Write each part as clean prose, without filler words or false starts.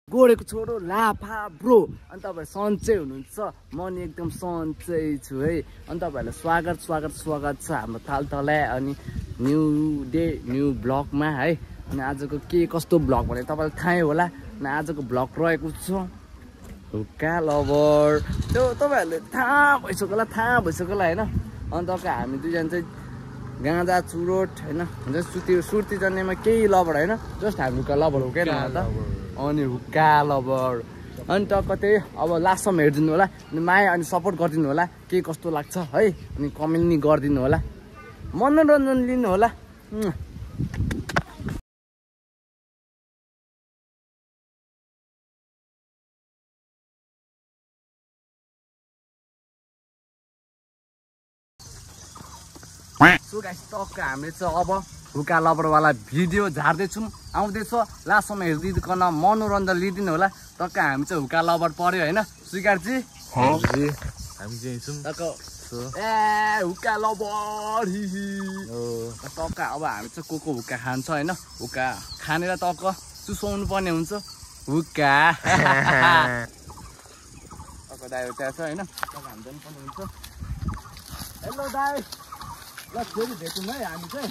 गोडेको छोरो लाफा ब्रो अनि तपाईहरु सन्चै हुनुहुन्छ म नि एकदम सन्चै छु है अनि तपाईहरुलाई स्वागत छ हाम्रो थालथला अनि न्यू डे न्यू ब्लगमा है अनि आजको के कस्तो ब्लग भने तपाईलाई थाहै होला अनि आजको ब्लग रहेको छ हुक्का लभर त्यो तपाईहरुले थाहा भइसक्यो होला हैन अनि तपाईँ हामी दुईजना चाहिँ गाँजा चुरोट हैन सुर्ती जन्नेमा केही लभर हैन जस्ट हामी हुक्का लभर हो के न त अनि हुक्का लभर अनि टक्क त्यही अब लास्टसम्म हेरिदिनु होला अनि माया अनि सपोर्ट गरिदिनु होला के कस्तो लाग्छ है अनि कमेन्ट नि गरिदिनु होला मनोरञ्जन लिनु होला सो गाइस टक्क हामीले चाहिँ अब हुक्का लभरवाला भिडियो झार्दैछौँ आउँदैछ लास्टसम्म हेरिदिकन मनोरञ्जन लिइदिनु होला टक्क हामी चाहिँ हुक्का लभर पर्यो होइन स्वीकारजी हामी चाहिँ हुक्का लभर टक्क अब हामी चाहिँ को हुक्का खान्छ होइन हुक्का खानेर टक्क चुसाउनु पर्ने हुन्छ हुक्का टक्क दाइ उता छ होइन टक्क हामी जानु पर्ने हुन्छ हेलो दाइ ल फेरि भेटौँ है हामी चाहिँ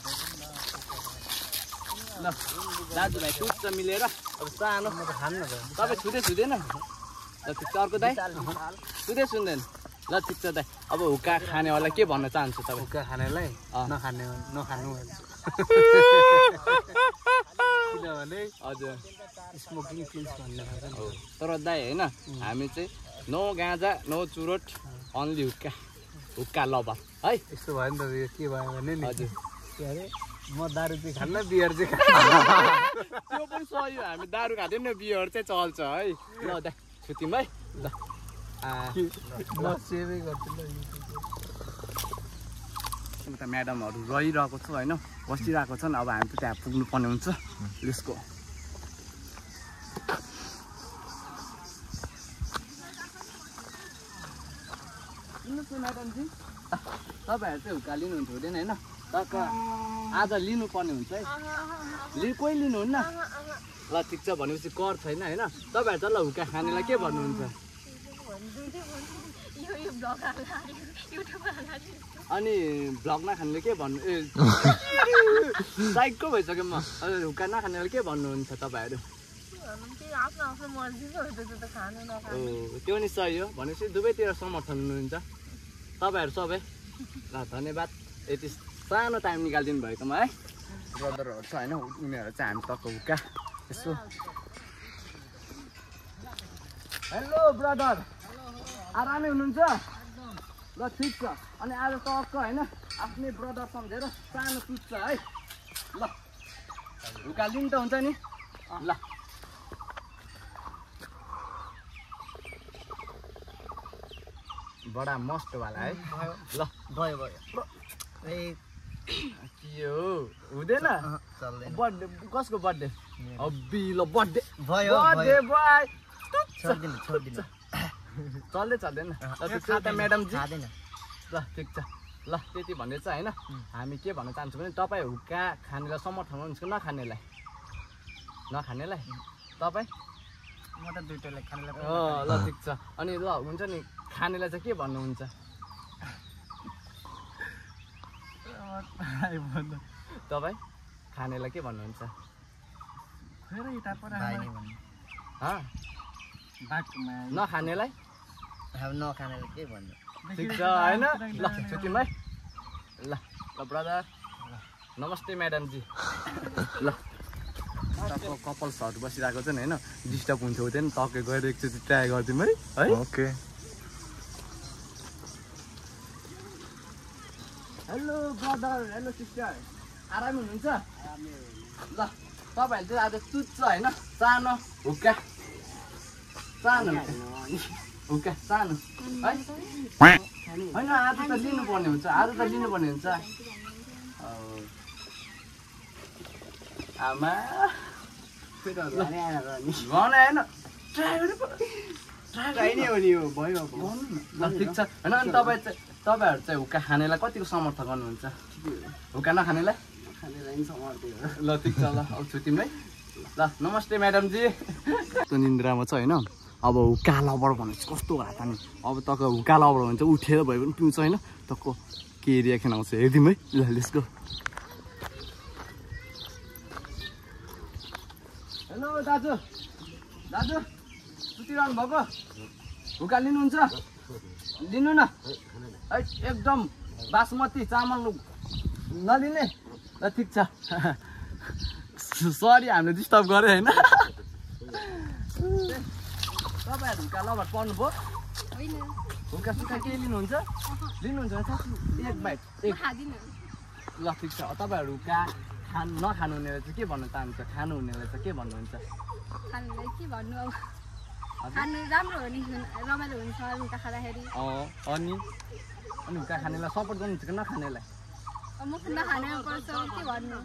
ल दाजुभाइ टुच्च मिलेर अब सानो तपाईँ छुँदैन ल ठिक छ अर्को दाइ सुन्दैन ल ठिक छ दाइ अब हुक्का खानेवाला के भन्न चाहन्छु तपाईँ हुक्का खानेलाई नखानु किनभने हजुर स्मोकिङ किल्स भन्ने हो तर दाइ होइन हामी चाहिँ नो गाँजा नो चुरोट अन्ली हुक्का लभर है यस्तो भयो नि त के भयो भने नि हजुर के अरे म दारू चाहिँ खान्न बियर चाहिँ त्यो पनि सही हो हामी दारू खाँदैन नि बियर चाहिँ चल्छ है ल दाइ छुट्यौँ है ल म सेभै गर्छु ल उता म्याडमहरू रहिरहेको छ होइन बसिरहेको छन् अब हामी त त्यहाँ पुग्नु पर्ने हुन्छ यसको सुन्नुहोस् न म्याडमजी तपाईँहरू चाहिँ हुक्का लिनुहुन्छ हुँदैन होइन टक्क आज लिनुपर्ने हुन्छ है कोही लिनुहुन्न ल ठिक छ भनेपछि कर छैन होइन तपाईँहरू चाहिँ ल हुक्का खानेलाई के भन्नुहुन्छ अनि भ्लग नखानेले के भन्नु ए साइकको भइसक्यो म हुक्का नखानेलाई के भन्नुहुन्छ तपाईँहरू त्यो नि सही हो भनेपछि दुवैतिर समर्थन हुनुहुन्छ तपाईँहरू सबै ल धन्यवाद यति सानो टाइम निकालिदिनु भएकोमा है ब्रदरहरू छ होइन उनीहरू चाहिँ हामी टक्क हुक्का यसो हेलो ब्रदर आरामै हुनुहुन्छ ल ठिक छ अनि आज टक्क होइन आफ्नै ब्रदर सम्झेर सानो तुच्छ है ल हुक्का लिनु त हुन्छ नि ल बडा मस्तवाला है ल भयो ए के हो हुँदैन बर्थडे कसको बर्थडे अब्बी ल बर्थडे भयो बर्थडे बोय छोड्दिनु चल्दैन म्याडमजी ल ठिक छ ल त्यति भन्ने चाहिँ होइन हामी के भन्न चाहन्छौँ भने तपाईँ हुक्का खानेलाई समर्थन गर्नुहुन्छ कि नखानेलाई तपाईँ म त दुईटैलाई खानेलाई ल ठिक छ अनि ल हुन्छ नि खानेलाई चाहिँ के भन्नुहुन्छ तपाईँ खानेलाई के भन्नुहुन्छ नखानेलाई नखानेलाई के भन्नु ठिक छ होइन ल छुट्यौँ है ल ब्रदर नमस्ते म्याडमजी ल कपल्सहरू बसिरहेको छ नि होइन डिस्टर्ब हुन्थ्यो हुँदैन टक्कै गएर एकचोटि ट्राई गरिदिउँ है okay hello brother hello sister आराम हुनुहुन्छ ल तपाईँहरू चाहिँ आज तुच्छ होइन सानो हुक्का सानो है होइन आज त लिनुपर्ने हुन्छ आमा होइन ठिक छ होइन अनि तपाईँहरू चाहिँ हुक्का खानेलाई कतिको समर्थन गर्नुहुन्छ हुक्का नखानेलाई ल ठिक छ ल अब छुट्यौँ है ल नमस्ते म्याडमजी त्यो निन्द्रामा छ होइन अब हुक्का लबर भनेपछि कस्तो हात नि अब तक हुक्का लबर भन्छ उठेर भए पनि पिउँछ होइन तक के रियाक्सन आउँछ हेरिदिउँ है ल लेट्स गो हेलो दाजु दाजु सुतिरहनु भएको हुक्का लिनुहुन्छ लिनु न एकदम बासमती चामल नलिने ल ठिक छ सरी हामीले डिस्टर्ब गरे होइन तपाईँहरू हुक्का लबर पर्नुभयो हुक्का सुक्का के लिनुहुन्छ लिनुहुन्छ एक बाइट ल ठिक छ तपाईँहरू हुक्का नखानु हुनेलाई चाहिँ के भन्न चाहनुहुन्छ खानु हुनेलाई चाहिँ के भन्नुहुन्छ खानुलाई के भन्नु अब खानु राम्रो हो नि रमाइलो हुन्छ हुक्का खाँदाखेरि अनि हुक्का खानेलाई सपोर्ट गर्नुहुन्छ कि नखानेलाई म नखाने पर्छ के भन्नु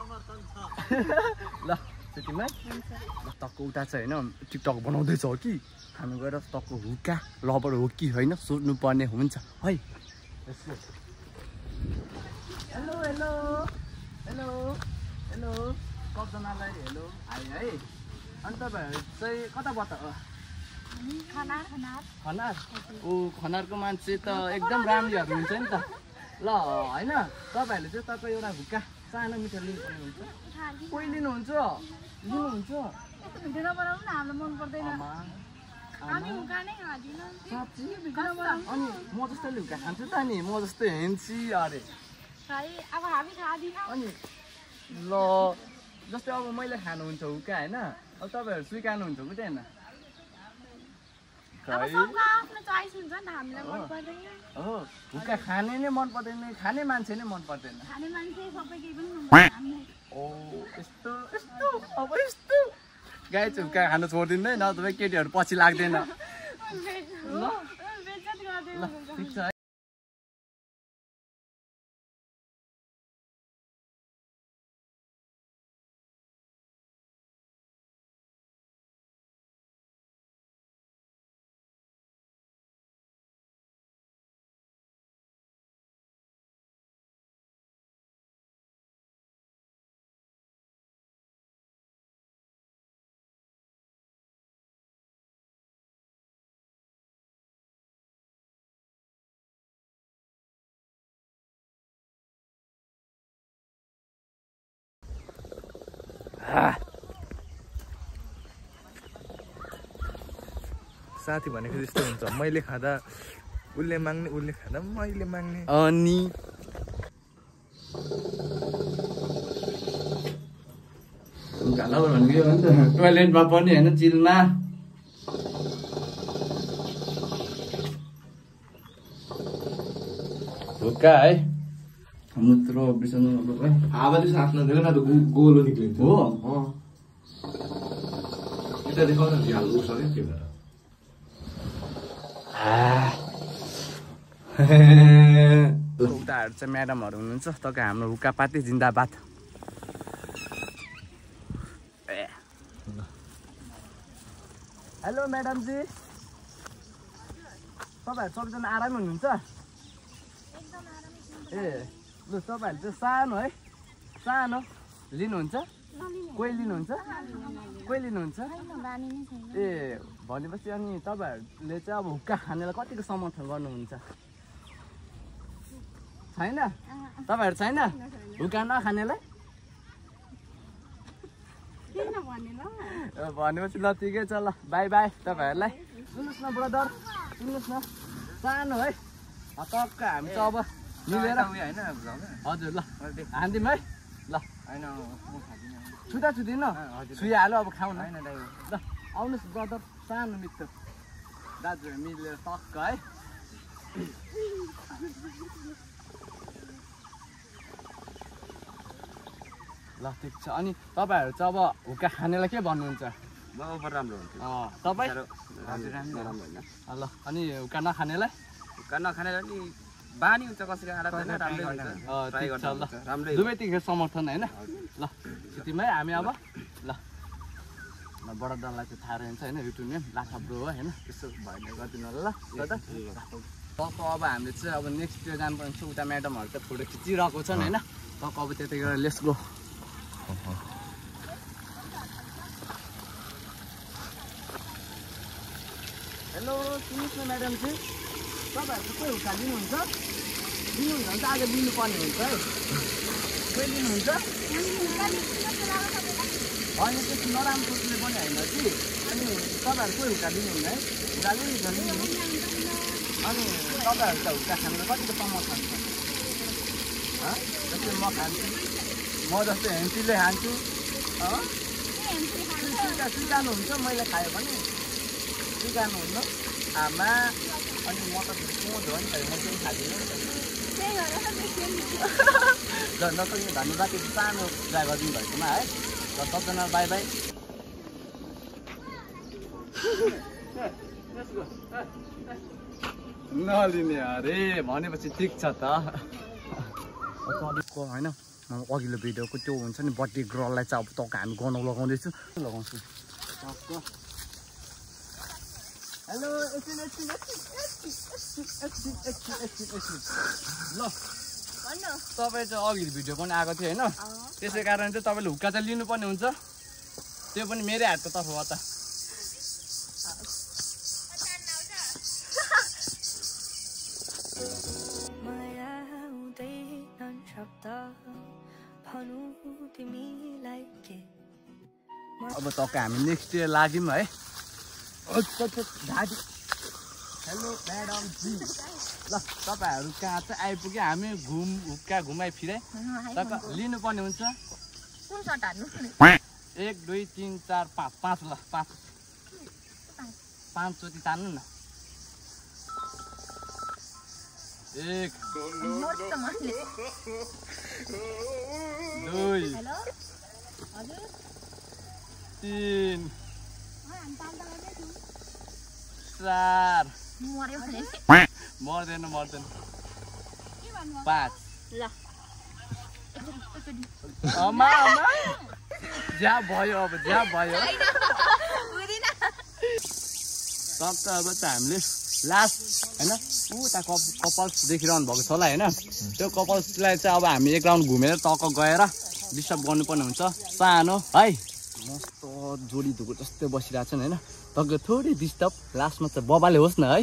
ल त्यतिमै ल टक्क उता चाहिँ होइन टिकटक बनाउँदैछ हो कि खानु गएर टक्क हुक्का लबर हो कि होइन सोध्नु पर्ने हुन्छ है हेलो हेलो हेलो हेलो कतिजनालाई हेलो आयो है अनि तपाईँहरू चाहिँ कताबाट खनार ओ खनारको मान्छे त एकदम राम्रीहरू हुन्छ नि त ल होइन तपाईँहरूले चाहिँ तपाईँ एउटा हुक्का सानो मिठो लिनुपर्ने हुन्छ कोही लिनुहुन्छ लिनुहुन्छ अनि म जस्तोले हुक्का खान्छु त नि म जस्तो हेन्सी अरे अनि ल जस्तै अब मैले खानुहुन्छ हुक्का होइन अब तपाईँहरू स्वीकार्नुहुन्छ कि थिएन हुक्का खाने नै मन पर्दैन खाने मान्छे नै मन पर्दैन ओ यस्तो यस्तो अब यस्तो गाई चाहिँ हुक्का खानु छोडिदिँदै न तपाईँ केटीहरू पछि लाग्दैन ल ठिक छ साथी भनेको जस्तो हुन्छ मैले खाँदा उसले माग्ने उसले खाँदा मैले माग्ने अनि टोइलेटमा पनि होइन चिलमा हुक्का है मूत्र बिसाउनु हावाले साथ नदिएको न त गोलो निक्लिन्छ हो यता देखाउन हाल्नु सक्यो के भएर उताहरू चाहिँ म्याडमहरू हुनुहुन्छ तपाईँ हाम्रो हुक्का पाती जिन्दाबाद हेलो म्याडमजी तपाईँहरू सबैजना आराम हुनुहुन्छ ए लु तपाईँहरू चाहिँ सानो है सानो लिनुहुन्छ कोही लिनुहुन्छ कोही लिनुहुन्छ ए भनेपछि अनि तपाईँहरूले चाहिँ अब हुक्का खानेलाई कतिको समर्थन गर्नुहुन्छ छैन तपाईँहरू छैन हुक्का नखानेलाई भनेपछि ल ठिकै छ ल बाई बाई तपाईँहरूलाई सुन्नुहोस् न ब्रदर सुन्नुहोस् न सानो है टक्क हामी चाहिँ अब मिलेर हजुर ल हान्दिउँ है ल छुँदा छुँदिन छुइहाल्यो अब खाउँ न ल आउनुहोस् ब्रदर सानो मित्र दाजुहरू मिलेर टक्क है ल ठिक छ अनि तपाईँहरू चाहिँ अब हुक्का खानेलाई के भन्नुहुन्छ राम्रो हुन्छ तपाईँ राम्रो होइन ल अनि हुक्का नखानेलाई हुक्का नखानेलाई नि बानी हुन्छ कसैको आएर राम्रै दुवैतिर समर्थन होइन ल त्यतिमै हामी अब ल बडा दललाई चाहिँ थाहा रहन्छ होइन युट्युब नेम लाखा ब्रो हो होइन त्यसो भएन गरिदिनु होला ल अब हामीले चाहिँ अब नेक्स्टतिर जानुपर्ने छ उता म्याडमहरू चाहिँ फोटो खिचिरहेको छन् होइन अब त्यतिखेर लेट्स गो हेलो सुन्नुहोस् न म्याडम चाहिँ तपाईँहरू कोही हुक्का लिनुहुन्छ लिनुहुन्छ भने चाहिँ आज लिनुपर्ने हुन्छ है कोही लिनुहुन्छ होइन त्यस्तो नराम्रो सोच्ने पनि होइन कि अनि तपाईँहरू कोही हुक्का लिनुहुन्न है हुक्का लिनुहुन्छ नि अनि तपाईँहरू त हुक्का खानु कतिको सम्म खान्छ जस्तै म खान्छु म जस्तै हेन्सीले खान्छु स्वीकार्नुहुन्छ मैले खायो भने स्वीकार्नुहुन्न आमा अनि म त सोच हो नि त म केही खाँदिनँ ल नसक्ने धन्यवाद यति सानो कुरा गरिदिनु भएकोमा है ल सबजना बाई बाई नलिने अरे भनेपछि ठिक छ त अलिकको होइन अघिल्लो भिडियोको त्यो हुन्छ नि बर्थडे गर्ललाई चाहिँ अब टक्क हामी गनौ लगाउँदैछु लगाउँछु हेलो एकछिन ल तपाईँ चाहिँ अघिल्लो भिडियो पनि आएको थियो होइन त्यसै कारण चाहिँ तपाईँले हुक्का चाहिँ लिनुपर्ने हुन्छ त्यो पनि मेरै हातको तर्फबाट अब टक्क हामी नेक्स्ट इयर लाग्यौँ है हेलो म्याडम जी ल तपाईँहरू कहाँ चाहिँ आइपुग्यो हामी हुक्का घुमाइ फिराइ टक्क लिनुपर्ने हुन्छ 1 2 3 4 5 ल 5 चोटि तान्नु न 1 2 3 4 मर्दैन 5 अमा ज्या भयो अब ज्या भयो टक्क अब चाहिँ हामीले लास्ट होइन उता कपल्स देखिरहनु भएको छ होला होइन त्यो कपल्सलाई चाहिँ अब हामी एक राउन्ड घुमेर टक्क गएर डिस्टर्ब गर्नुपर्ने हुन्छ सानो है मस्त जोडी धुको जस्तै बसिरहेको छन् होइन टक्क थोरै डिस्टर्ब लास्टमा चाहिँ बबाले होस् न है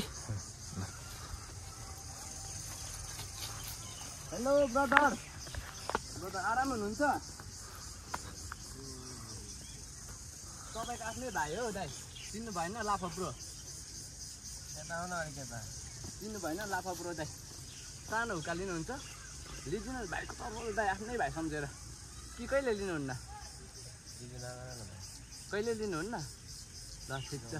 हेलो ब्रदर आराम हुनुहुन्छ तपाईँको आफ्नै भाइ हो दाइ चिन्नु भएन लाफा ब्रो चिन्नु भएन लाफा ब्रो दाइ सानो हुक्का लिनुहुन्छ लिदिनुहोस् भाइको तर्फबाट दाइ आफ्नै भाइ सम्झेर कि कहिले लिनुहुन्न कहिले लिनुहुन्न ल ठिक छ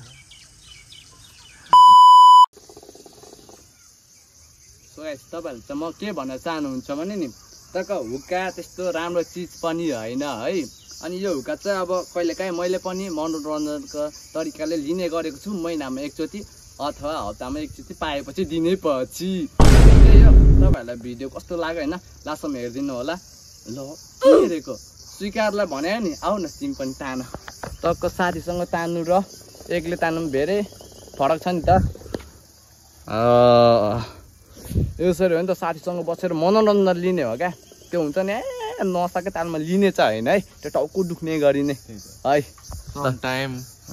सो गाइस तपाईँहरूले चाहिँ म के भन्न चाहनुहुन्छ भने नि टक्क हुक्का त्यस्तो राम्रो चिज पनि होइन है अनि यो हुक्का चाहिँ अब कहिलेकाहीँ मैले पनि मनोरञ्जनको तरिकाले लिने गरेको छु महिनामा एकचोटि अथवा हप्तामा एकचोटि पाएपछि दिनैपछि त्यही हो तपाईँहरूलाई भिडियो कस्तो लाग्यो होइन लास्टसम्म हेरिदिनु होला ल के हेरेको स्वीकारलाई भन्यो नि आऊ न तिमी पनि तान टक्क साथीसँग तान्नु र एक्लै तान्नु धेरै फरक छ नि त यसरी हो नि त साथीसँग बसेर मनोरञ्जन लिने हो क्या त्यो हुन्छ नि नसके तालमा लिने चाहिँ होइन है त्यो टाउको दुख्ने गरिने है टाइम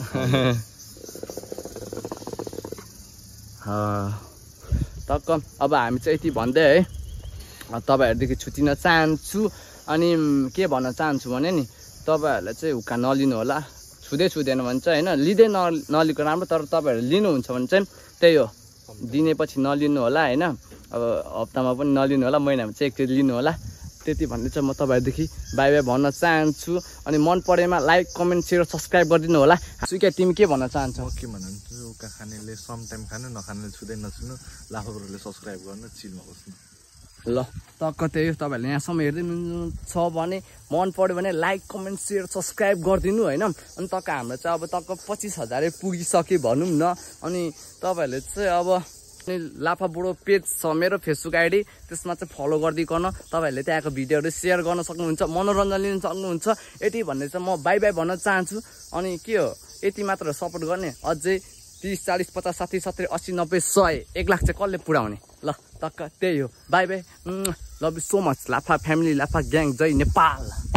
टक्क अब हामी चाहिँ यति भन्दै है तपाईँहरूदेखि छुट्टिन चाहन्छु अनि के भन्न चाहन्छु भने नि तपाईँहरूलाई चाहिँ हुक्का नलिनु होला छुँदैन भने चाहिँ होइन लिँदै नलिएको राम्रो तर तपाईँहरू लिनुहुन्छ भने चाहिँ त्यही हो दिनेपछि नलिनु होला होइन अब हप्तामा पनि नलिनु होला महिनामा चाहिँ एकचोटि लिनु होला त्यति भन्ने चाहिँ म तपाईँहरूदेखि बाई बाई भन्न चाहन्छु अनि मन परेमा लाइक कमेन्ट सेयर सब्सक्राइब गरिदिनु होला सुके तिमी के भन्न चाहन्छौ के भन्नुहुन्छ हुक्का खानेले सम टाइम खानु नखानेले छुँदै नछुनु लाफाब्रोले सब्सक्राइब गर्नु चिलमा बस्नु ल टक्क त्यही हो तपाईँहरूले यहाँसम्म हेरिदिनु छ भने मन पऱ्यो भने लाइक कमेन्ट सेयर सब्सक्राइब गरिदिनु होइन अनि टक्क हाम्रो चाहिँ अब टक्क 25,000 पुगिसक्यो भनौँ न अनि तपाईँहरूले चाहिँ अब लाफा बुढो पेज छ मेरो फेसबुक आइडी त्यसमा चाहिँ फलो गरिदिकन तपाईँहरूले त्यहाँको भिडियोहरू सेयर गर्न सक्नुहुन्छ मनोरञ्जन लिन सक्नुहुन्छ यति भन्ने चाहिँ म बाई बाई भन्न चाहन्छु अनि के हो यति मात्र सपोर्ट गर्ने अझै 30 40 50 60 70 80 90 100 1 लाख चाहिँ कसले पुऱ्याउने ल टक्क त्यही हो bye bye love you so much Lafa family Lafa gang जय नेपाल